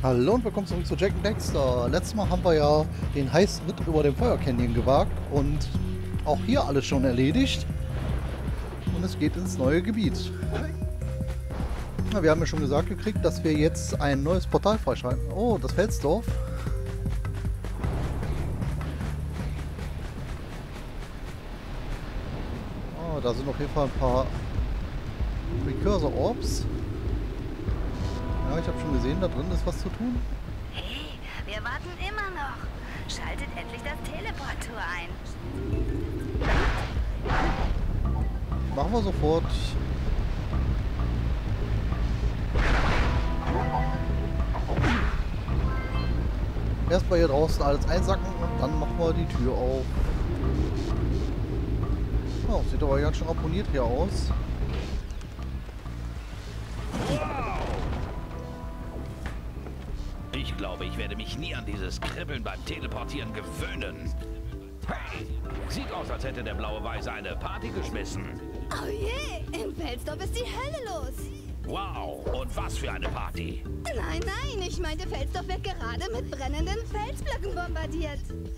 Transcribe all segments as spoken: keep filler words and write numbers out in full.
Hallo und willkommen zurück zu Jak and Daxter. Letztes Mal haben wir ja den heißen Ritt über den Fire Canyon gewagt und auch hier alles schon erledigt. Und es geht ins neue Gebiet. Na, wir haben ja schon gesagt gekriegt, dass wir jetzt ein neues Portal freischalten. Oh, das Felsdorf. Oh, da sind auf jeden Fall ein paar Precursor Orbs. Ja, ich habe schon gesehen, da drin ist was zu tun. Hey, wir warten immer noch. Schaltet endlich das Teleporttor ein. Machen wir sofort. Erstmal hier draußen alles einsacken und dann machen wir die Tür auf. Oh, sieht aber ganz schön ramponiert hier aus. Ich glaube, ich werde mich nie an dieses Kribbeln beim Teleportieren gewöhnen. Hey, sieht aus, als hätte der blaue Weise eine Party geschmissen. Oh je, in Felsdorf ist die Hölle los. Wow, und was für eine Party. Nein, nein, ich meinte, Felsdorf wird gerade mit brennenden Felsblöcken bombardiert.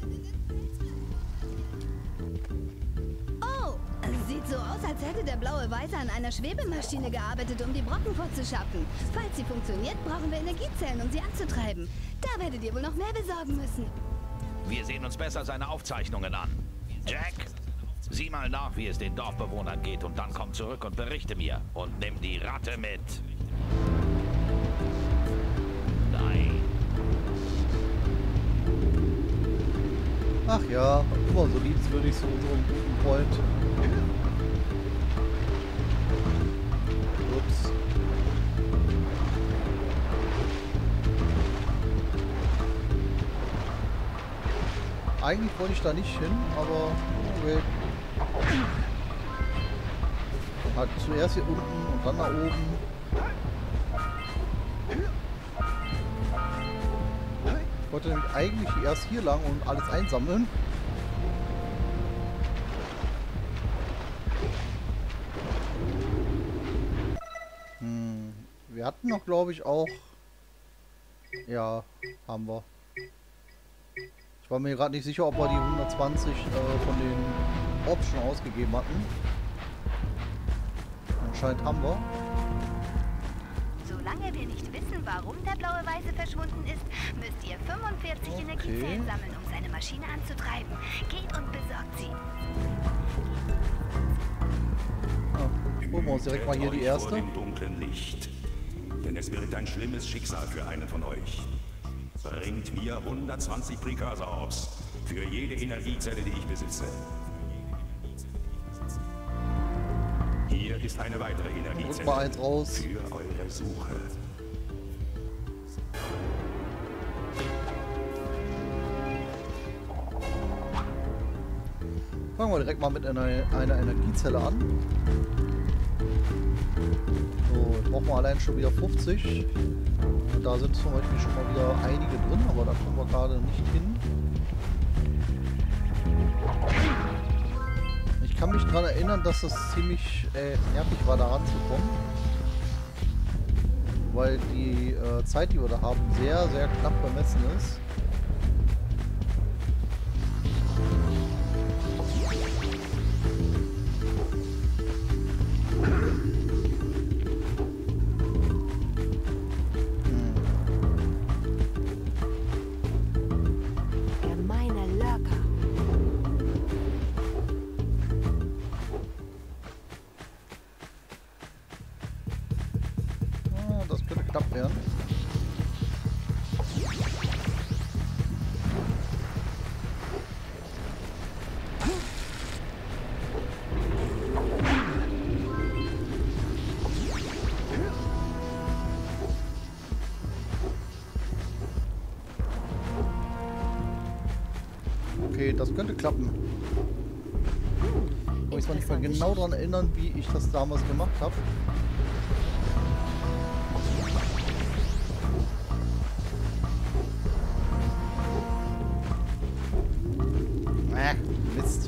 Oh, sieht so aus, als hätte der blaue Weise an einer Schwebemaschine gearbeitet, um die Brocken fortzuschaffen. Falls sie funktioniert, brauchen wir Energiezellen, um sie anzutreiben. Da werdet ihr wohl noch mehr besorgen müssen. Wir sehen uns besser seine Aufzeichnungen an. Jack, sieh mal nach, wie es den Dorfbewohnern geht und dann komm zurück und berichte mir. Und nimm die Ratte mit. Nein. Ach ja, immer so liebenswürdig zu unserem guten Freund. Ups. Eigentlich wollte ich da nicht hin, aber okay. Halt zuerst hier unten und dann nach oben. Ich wollte nämlich eigentlich erst hier lang und alles einsammeln. Hm, wir hatten noch, glaube ich, auch... Ja, haben wir. Ich war mir gerade nicht sicher, ob wir die hundertzwanzig äh, von den Orbs schon ausgegeben hatten. Anscheinend haben wir. Solange wir nicht wissen, warum der blaue Weise verschwunden ist, müsst ihr fünfundvierzig Okay. Energiezellen sammeln, um seine Maschine anzutreiben. Geht und besorgt sie. Ja, holen wir uns direkt mal hier die erste. Vor dem dunklen Licht. Denn es wird ein schlimmes Schicksal für einen von euch. Bringt mir hundertzwanzig Precursor Orbs für jede Energiezelle, die ich besitze. Hier ist eine weitere Drück Energiezelle mal eins raus. für eure Suche. Fangen wir direkt mal mit einer, einer Energiezelle an. So, jetzt brauchen wir allein schon wieder fünfzig. Und da sind zum Beispiel schon mal wieder einige drin, aber da kommen wir gerade nicht hin. Ich kann mich daran erinnern, dass es ziemlich äh, nervig war, da ranzukommen. Weil die äh, Zeit, die wir da haben, sehr, sehr knapp bemessen ist. Gemeiner Lurker. Ah, das könnte knapp werden. Okay, das könnte klappen. Ich muss mich nicht mal genau daran erinnern, wie ich das damals gemacht habe. Äh, Mist.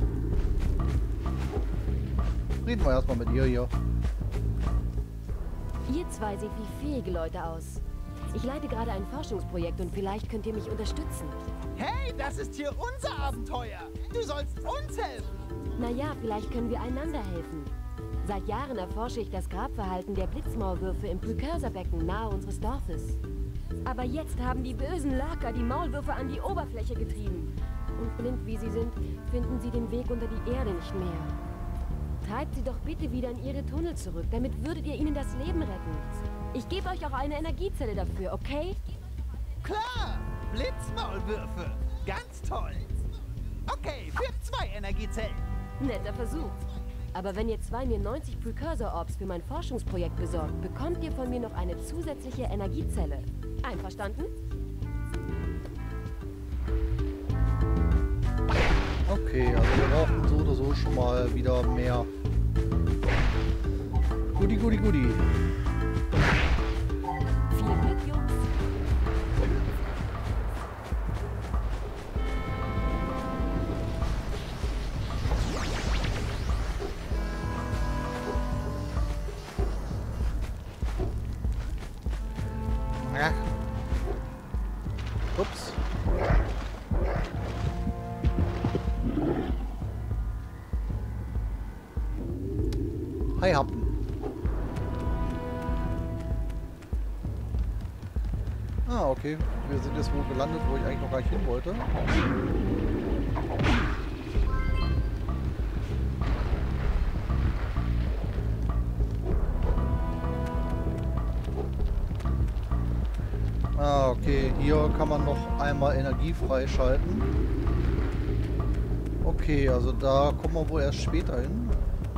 Reden wir erstmal mit ihr hier. Ihr zwei seht wie fähige Leute aus. Ich leite gerade ein Forschungsprojekt und vielleicht könnt ihr mich unterstützen. Hey, das ist hier unser Abenteuer. Du sollst uns helfen. Naja, vielleicht können wir einander helfen. Seit Jahren erforsche ich das Grabverhalten der Blitzmaulwürfe im Precursorbecken nahe unseres Dorfes. Aber jetzt haben die bösen Lurker die Maulwürfe an die Oberfläche getrieben. Und blind wie sie sind, finden sie den Weg unter die Erde nicht mehr. Treibt sie doch bitte wieder in ihre Tunnel zurück, damit würdet ihr ihnen das Leben retten. Ich gebe euch auch eine Energiezelle dafür, okay? Klar, Blitzmaulwürfe. Ganz toll. Okay, für zwei Energiezellen. Netter Versuch. Aber wenn ihr zwei mir neunzig Precursor-Orbs für mein Forschungsprojekt besorgt, bekommt ihr von mir noch eine zusätzliche Energiezelle. Einverstanden? Okay, also wir brauchen so oder so schon mal wieder mehr. Goodie, goodie, goodie. Viel Glück, Jungs. Ja. Ups. Hi, Happen. Ah, okay. Wir sind jetzt wo gelandet, wo ich eigentlich noch gar nicht hin wollte. Ah, okay. Hier kann man noch einmal Energie freischalten. Okay, also da kommen wir wohl erst später hin.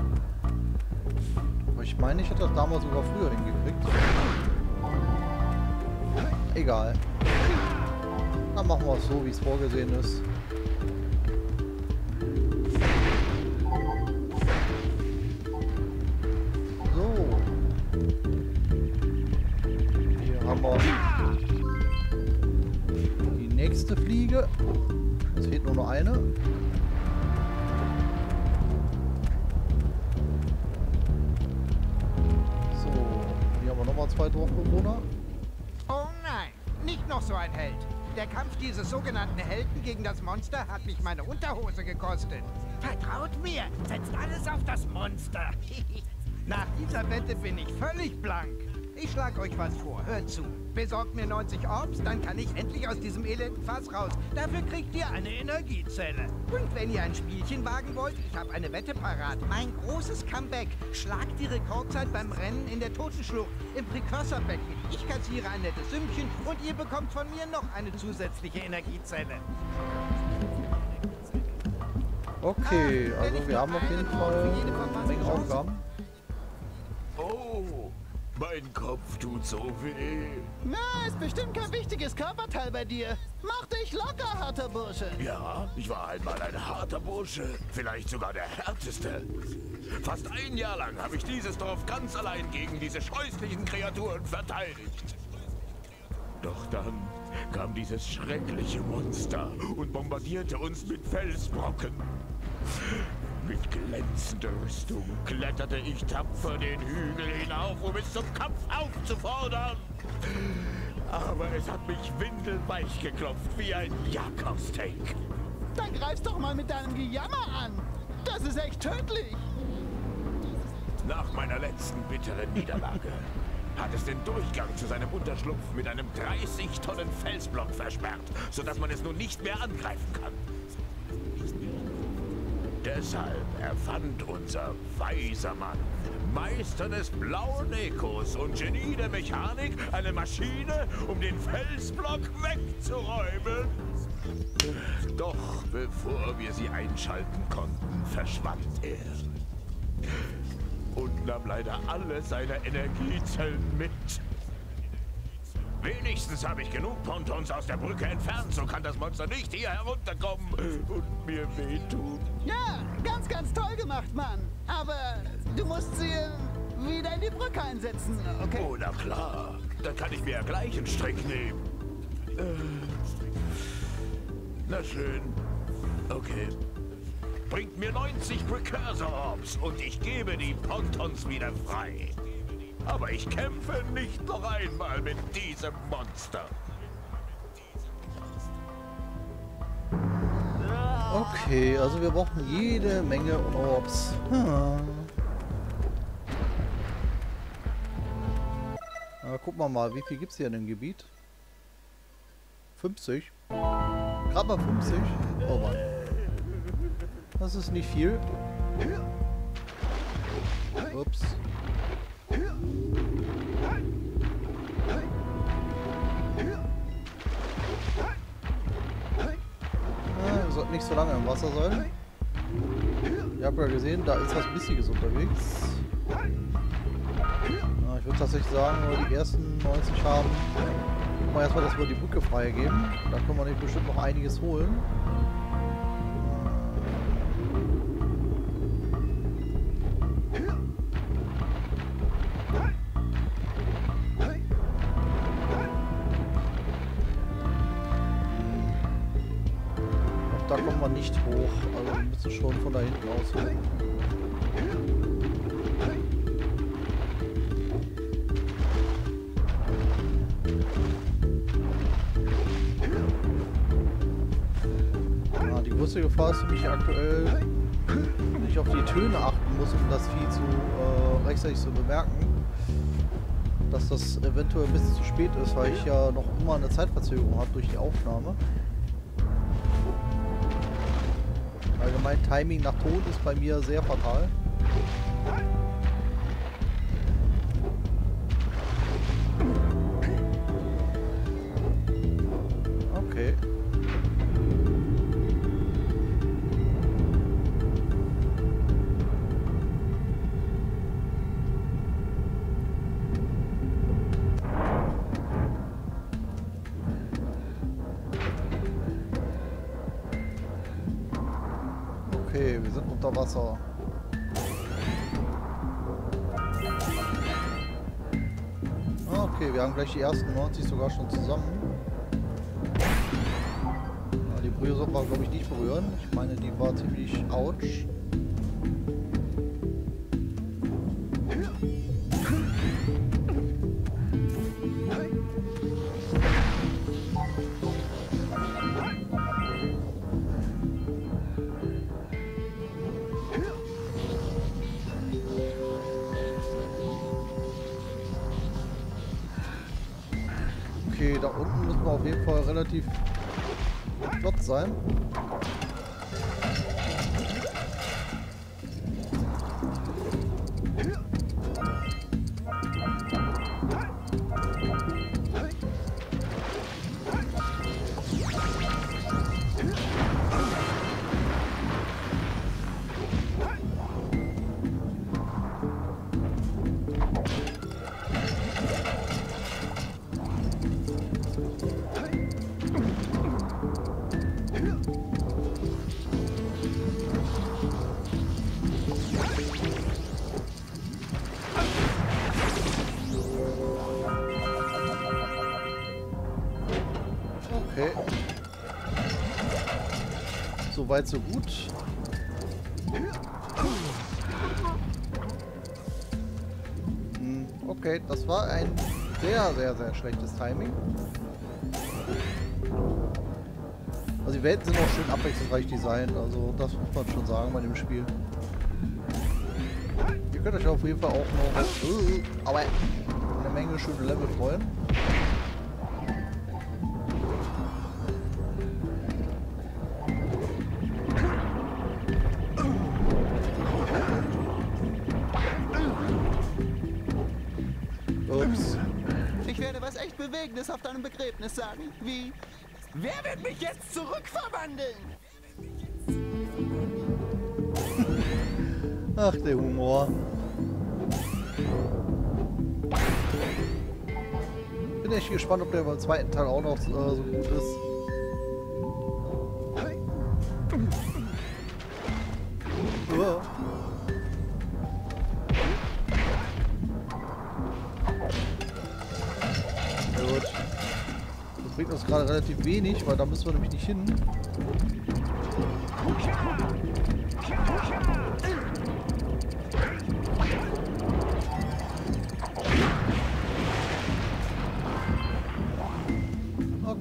Aber ich meine, ich hätte das damals sogar früher hingekriegt. Egal. Dann machen wir es so, wie es vorgesehen ist. So. Hier haben wir die nächste Fliege. Es fehlt nur noch eine. So, hier haben wir nochmal zwei Dorfbewohner. Oh nein, nicht noch so ein Held. Der Kampf dieses sogenannten Helden gegen das Monster hat mich meine Unterhose gekostet. Vertraut mir, setzt alles auf das Monster. Nach dieser Wette bin ich völlig blank. Ich schlag euch was vor, hört zu. Besorgt mir neunzig Orbs, dann kann ich endlich aus diesem elenden Fass raus. Dafür kriegt ihr eine Energiezelle. Und wenn ihr ein Spielchen wagen wollt, ich habe eine Wette parat. Mein großes Comeback. Schlagt die Rekordzeit beim Rennen in der Totenschlucht im Precursorbecken. Ich kassiere ein nettes Sümmchen und ihr bekommt von mir noch eine zusätzliche Energiezelle. Okay, Ah, wenn also ich wir nur haben auf jeden einen Fall Ort für jede eine Menge Chance- Aufgaben. Oh, mein Kopf tut so weh. Na, ist bestimmt kein wichtiges Körperteil bei dir. Mach dich locker, harter Bursche. Ja, ich war einmal ein harter Bursche. Vielleicht sogar der härteste. Fast ein Jahr lang habe ich dieses Dorf ganz allein gegen diese scheußlichen Kreaturen verteidigt. Doch dann kam dieses schreckliche Monster und bombardierte uns mit Felsbrocken. Mit glänzender Rüstung kletterte ich tapfer den Hügel hinauf, um es zum Kampf aufzufordern. Aber es hat mich windelweich geklopft wie ein Jakobsteak. Dann greif's doch mal mit deinem Gejammer an. Das ist echt tödlich. Nach meiner letzten bitteren Niederlage hat es den Durchgang zu seinem Unterschlupf mit einem dreißig Tonnen Felsblock versperrt, sodass man es nun nicht mehr angreifen kann. Deshalb erfand unser weiser Mann, Meister des blauen Ekos und Genie der Mechanik, eine Maschine, um den Felsblock wegzuräumen. Doch bevor wir sie einschalten konnten, verschwand er. Und nahm leider alle seine Energiezellen mit. Wenigstens habe ich genug Pontons aus der Brücke entfernt, so kann das Monster nicht hier herunterkommen und mir wehtun. Ja, ganz, ganz toll gemacht, Mann. Aber du musst sie äh, wieder in die Brücke einsetzen, okay? Oh, na klar. Dann kann ich mir ja gleich einen Strick nehmen. Äh, na schön. Okay. Bringt mir neunzig Precursor Orbs und ich gebe die Pontons wieder frei. Aber ich kämpfe nicht noch einmal mit diesem Monster. Okay, also wir brauchen jede Menge Orbs. Hm. Na, gucken wir mal, wie viel gibt es hier in dem Gebiet? fünfzig. Gerade mal fünfzig. Oh Mann. Das ist nicht viel. Ups. Ah, wir sollten nicht so lange im Wasser sein. Ihr habt ja gesehen, da ist was Bissiges unterwegs. Ah, ich würde tatsächlich sagen, wenn wir die ersten neunzig haben, gucken wir erstmal, dass wir die Brücke freigeben. Da können wir nicht bestimmt noch einiges holen. Da kommen wir nicht hoch, also wir müssen schon von da hinten aus hoch. Ja, die größte Gefahr ist für mich aktuell, wenn ich auf die Töne achten muss, um das Vieh zu äh, rechtzeitig zu bemerken, dass das eventuell ein bisschen zu spät ist, weil ich ja noch immer eine Zeitverzögerung habe durch die Aufnahme. Allgemein Timing nach Ton ist bei mir sehr fatal. Okay. Okay, wir sind unter Wasser. Okay, wir haben gleich die ersten neunzig sogar schon zusammen. Ja, die Brühe sollten wir, glaube ich, nicht berühren. Ich meine, die war ziemlich ouch. Okay, da unten müssen wir auf jeden Fall relativ flott sein. Okay. So weit, so gut. Hm, okay, das war ein sehr, sehr, sehr schlechtes Timing. Also die Welten sind auch schön abwechslungsreich designt, also das muss man schon sagen bei dem Spiel. Ihr könnt euch auf jeden Fall auch noch uh, aber eine Menge schöne Level freuen. Ups. Ich werde was echt Bewegendes auf deinem Begräbnis sagen. Wie? Wer wird mich jetzt zurückverwandeln? Ach, der Humor. Bin echt gespannt, ob der beim zweiten Teil auch noch äh, so gut ist. Uah. Gut. Das bringt uns gerade relativ wenig, weil da müssen wir nämlich nicht hin.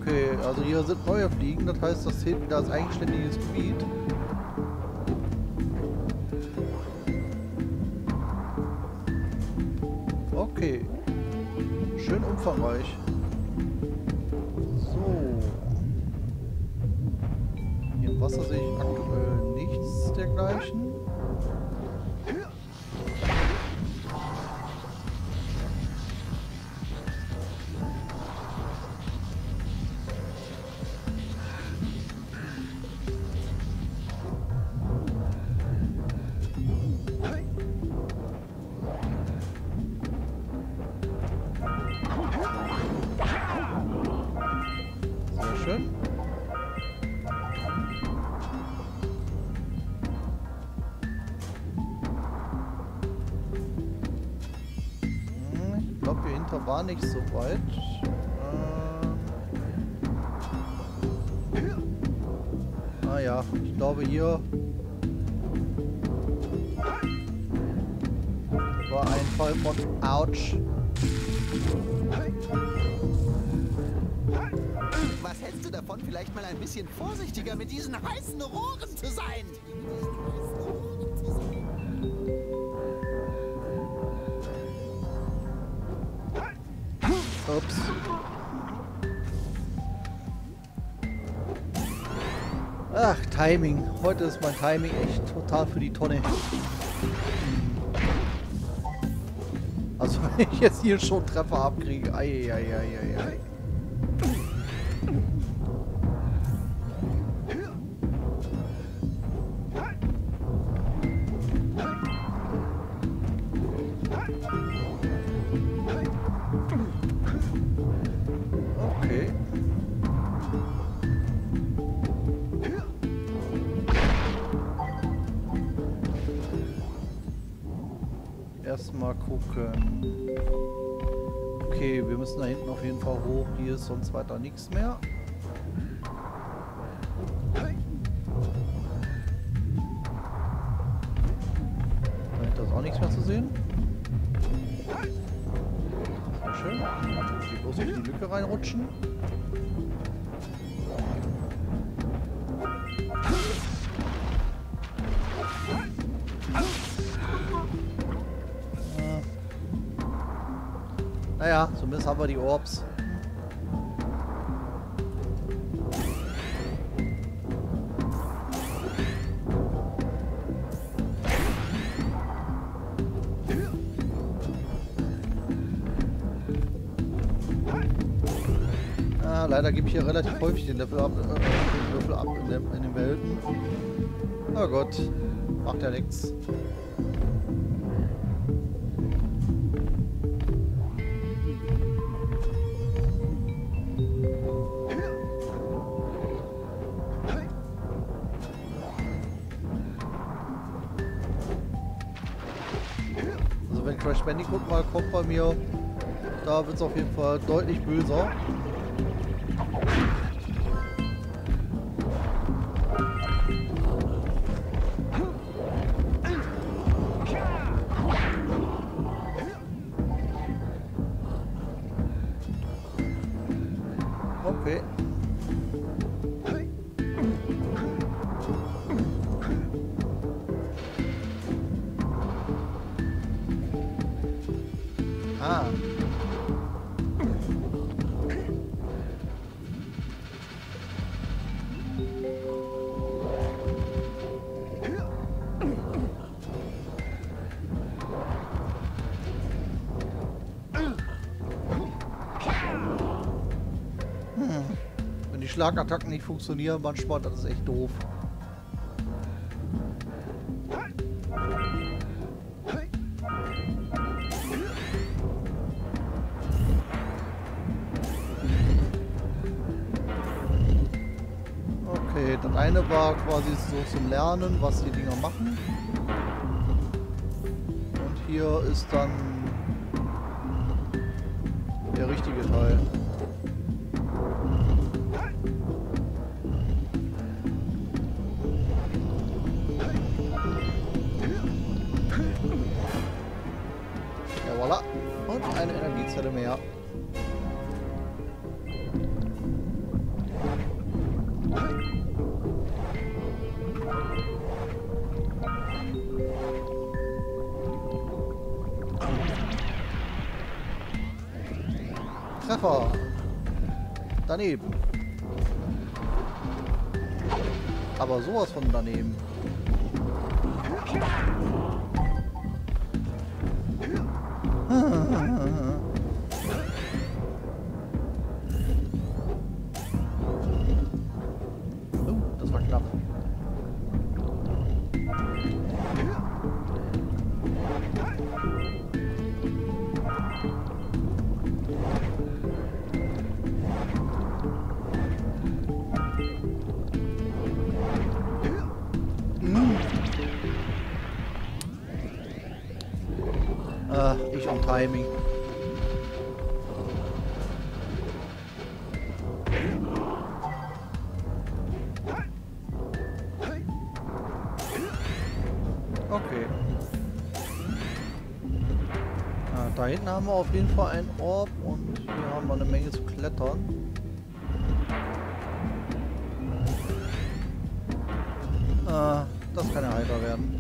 Okay, also hier sind neue Fliegen, das heißt, das zählt wieder als eigenständiges Gebiet. Okay. Schön umfangreich. So. Hier im Wasser sehe ich aktuell nichts dergleichen. Sehr schön. Ich glaube, hier hinter war nicht so weit. Ähm ah ja, ich glaube hier war ein Fall von Autsch. Was hältst du davon, vielleicht mal ein bisschen vorsichtiger mit diesen heißen Rohren zu sein? Ups. Ach, Timing. Heute ist mein Timing echt total für die Tonne. Also wenn ich jetzt hier schon Treffer abkriege. Eieieiei. Okay. Erstmal gucken. Okay, wir müssen da hinten auf jeden Fall hoch. Hier ist sonst weiter nichts mehr. Da ist auch nichts mehr zu sehen. Sehr schön. Hier bloß in die Lücke reinrutschen. Naja, zumindest haben wir die Orbs. Ah, leider gebe ich hier relativ häufig den Löffel ab, äh, den Würfel ab in, dem, in den Welten. Na Gott, macht ja nichts. Wenn Crash Bandicoot mal kommt bei mir, da wird es auf jeden Fall deutlich böser. Okay. Ah. Hm. Wenn die Schlagattacken nicht funktionieren, manchmal, das ist echt doof. Okay, das eine war quasi so zum Lernen, was die Dinger machen. Und hier ist dann der richtige Teil. Ja, voilà. Und eine Energiezelle mehr. Treffer. Daneben. Aber sowas von daneben. Oh, das war knapp. Ach, ich und Timing. Okay. Ah, da hinten haben wir auf jeden Fall einen Orb und hier haben wir eine Menge zu klettern. Ah, das kann ja heiter werden.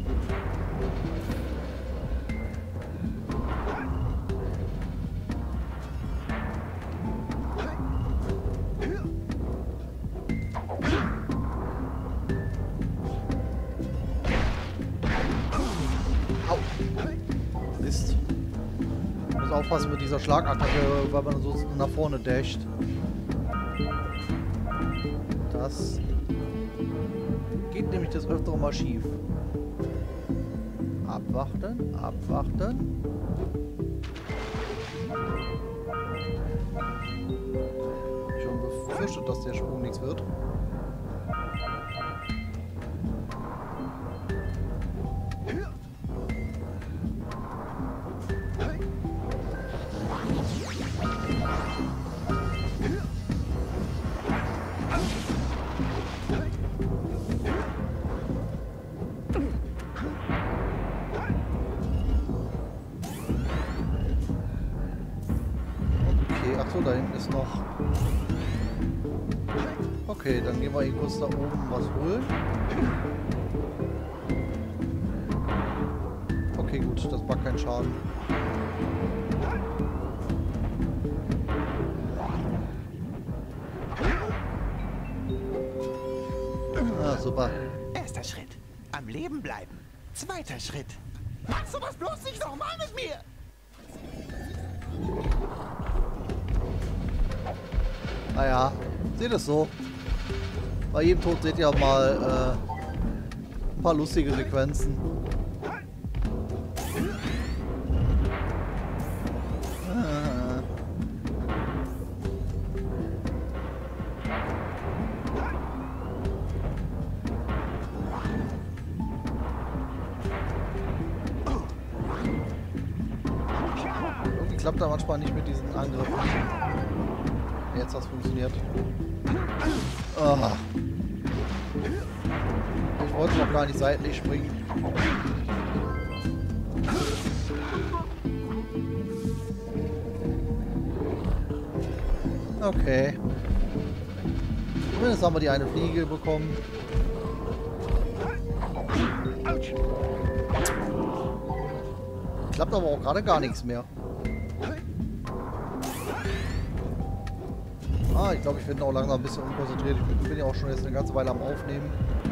Mist. Ich muss aufpassen mit dieser Schlagattacke, weil man so nach vorne dasht. Das geht nämlich das öftere mal schief. Abwarten, abwarten. Ich schon befürchtet, dass der Sprung nichts wird. Achso, da hinten ist noch... Okay, dann gehen wir hier kurz da oben was holen. Okay, gut, das macht keinen Schaden. Ah, super. Erster Schritt. Am Leben bleiben. Zweiter Schritt. Mach sowas bloß nicht nochmal mit mir! Naja, seht es so. Bei jedem Tod seht ihr auch mal äh, ein paar lustige Sequenzen. Ah. Irgendwie klappt da manchmal nicht mit diesen Angriffen. Jetzt hat es funktioniert. Oh. Ich wollte noch gar nicht seitlich springen. Okay. Zumindest haben wir die eine Fliege bekommen. Klappt aber auch gerade gar nichts mehr. Ah, ich glaube, ich bin auch langsam ein bisschen unkonzentriert. Ich bin ja auch schon jetzt eine ganze Weile am Aufnehmen.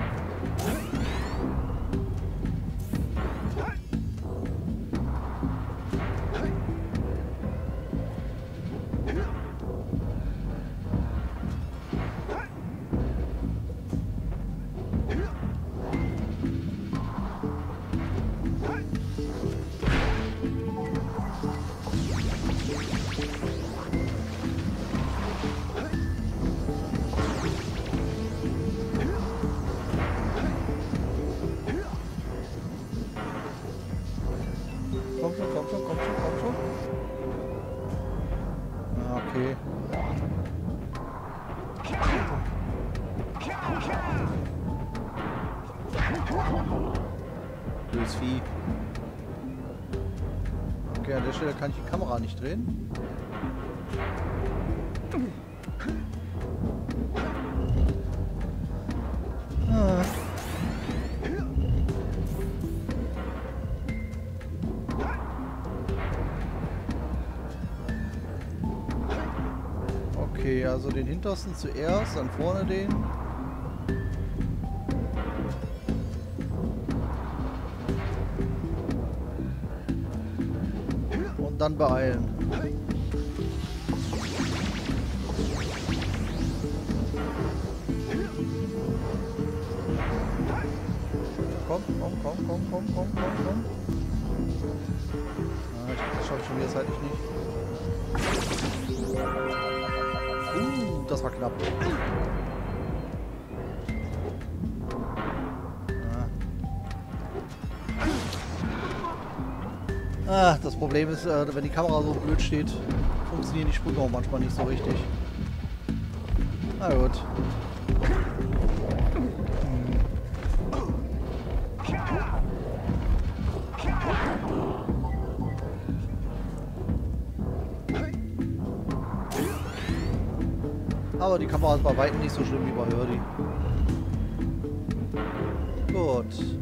Komm schon, komm schon, komm schon, komm schon. Ah, okay. Blödes Vieh. Okay, an der Stelle kann ich die Kamera nicht drehen. Okay, also den hintersten zuerst, dann vorne den. Und dann beeilen. Komm, komm, komm, komm, komm, komm, komm, komm. Ah, ich, das schaffe ich schon wieder zeitlich nicht. Uh, das war knapp. Ah. Ah, das Problem ist, äh, wenn die Kamera so blöd steht, funktionieren die Sprünge auch manchmal nicht so richtig. Na gut. Aber die Kamera ist bei weitem nicht so schlimm wie bei Hurdy. Gut.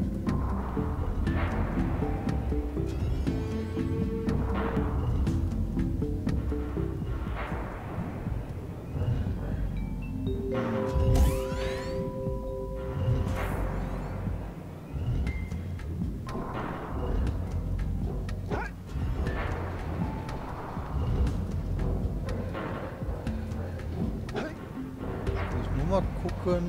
Mal gucken.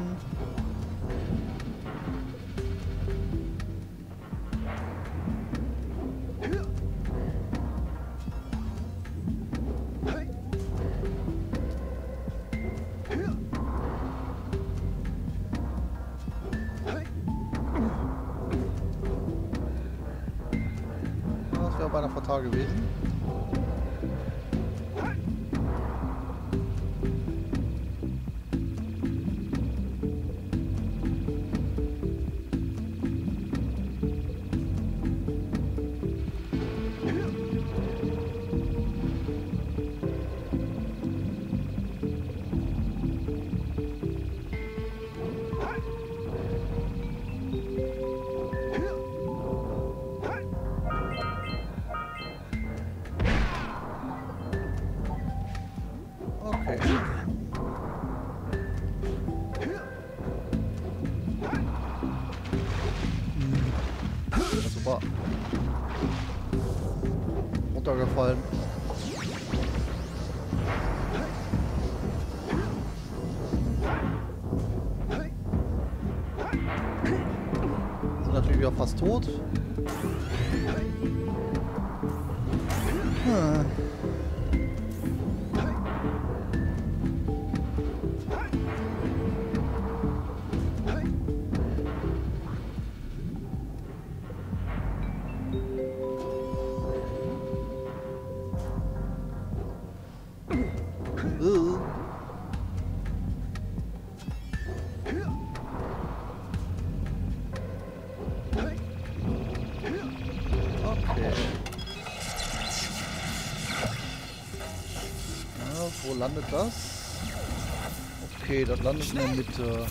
Das wäre beinahe fatal gewesen. Super. Runtergefallen. Sind natürlich wieder fast tot. Hm. Wo landet das? Okay, das landet in der Mitte.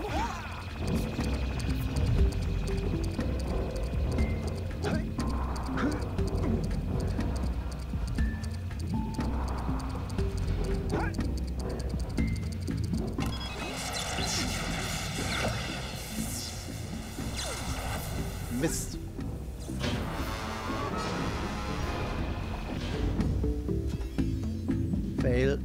Mist. Fail.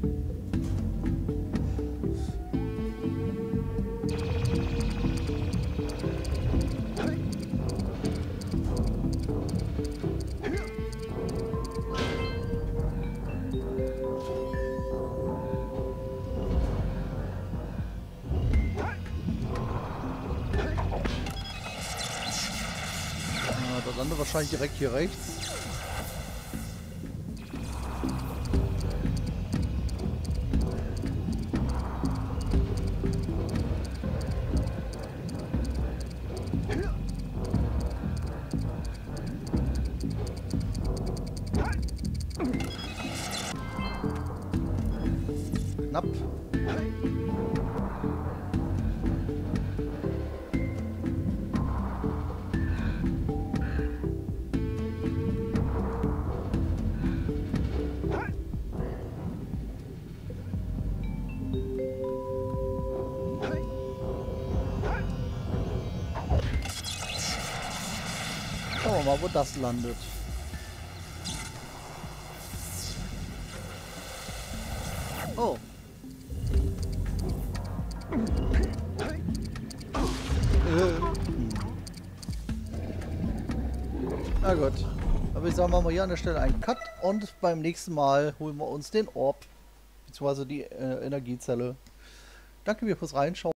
Das andere wahrscheinlich direkt hier rechts. Knapp. Schauen wir mal, wo das landet. Oh. Na gut. Aber ich sage mal hier an der Stelle einen Cut und beim nächsten Mal holen wir uns den Orb, beziehungsweise die äh, Energiezelle. Danke mir fürs Reinschauen.